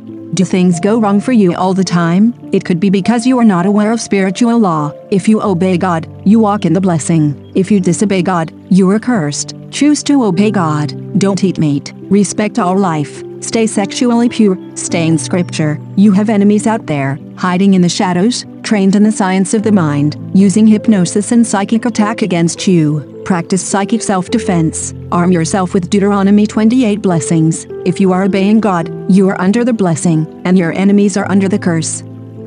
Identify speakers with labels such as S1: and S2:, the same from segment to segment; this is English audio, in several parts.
S1: Do things go wrong for you all the time? It could be because you are not aware of spiritual law. If you obey God, you walk in the blessing. If you disobey God, you are cursed. Choose to obey God. Don't eat meat. Respect all life. Stay sexually pure. Stay in scripture. You have enemies out there, hiding in the shadows, trained in the science of the mind, using hypnosis and psychic attack against you. Practice psychic self-defense. Arm yourself with Deuteronomy 28 blessings. If you are obeying God, you are under the blessing, and your enemies are under the curse.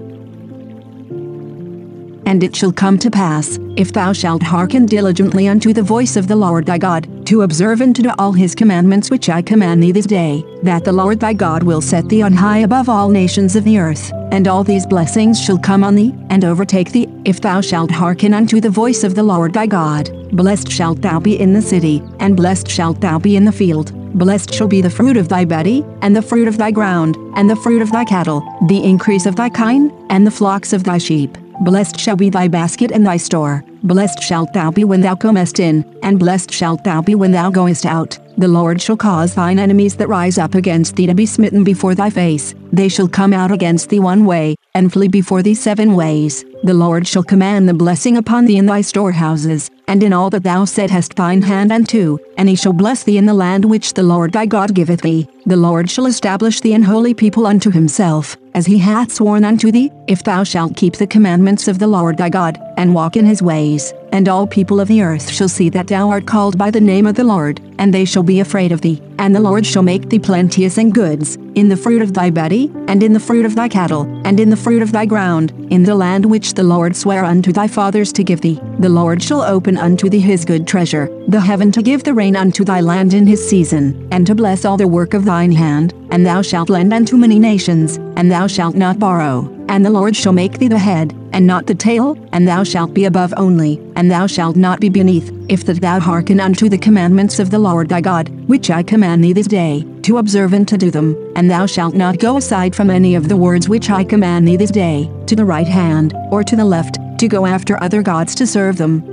S1: And it shall come to pass, if thou shalt hearken diligently unto the voice of the Lord thy God, to observe and to do all his commandments which I command thee this day, that the Lord thy God will set thee on high above all nations of the earth, and all these blessings shall come on thee, and overtake thee, if thou shalt hearken unto the voice of the Lord thy God. Blessed shalt thou be in the city, and blessed shalt thou be in the field. Blessed shall be the fruit of thy body, and the fruit of thy ground, and the fruit of thy cattle, the increase of thy kine, and the flocks of thy sheep. Blessed shall be thy basket and thy store. Blessed shalt thou be when thou comest in, and blessed shalt thou be when thou goest out. The Lord shall cause thine enemies that rise up against thee to be smitten before thy face. They shall come out against thee one way, and flee before thee 7 ways. The Lord shall command the blessing upon thee in thy storehouses, and in all that thou settest thine hand unto, and he shall bless thee in the land which the Lord thy God giveth thee. The Lord shall establish thee an holy people unto himself, as he hath sworn unto thee, if thou shalt keep the commandments of the Lord thy God, and walk in his ways. And all people of the earth shall see that thou art called by the name of the Lord, and they shall be afraid of thee. And the Lord shall make thee plenteous in goods, in the fruit of thy body, and in the fruit of thy cattle, and in the fruit of thy ground, in the land which the Lord sware unto thy fathers to give thee. The Lord shall open unto thee his good treasure, the heaven to give the rain unto thy land in his season, and to bless all the work of thine hand. And thou shalt lend unto many nations, and thou shalt not borrow. And the Lord shall make thee the head, and not the tail, and thou shalt be above only, and thou shalt not be beneath, if that thou hearken unto the commandments of the Lord thy God, which I command thee this day, to observe and to do them. And thou shalt not go aside from any of the words which I command thee this day, to the right hand, or to the left, to go after other gods to serve them.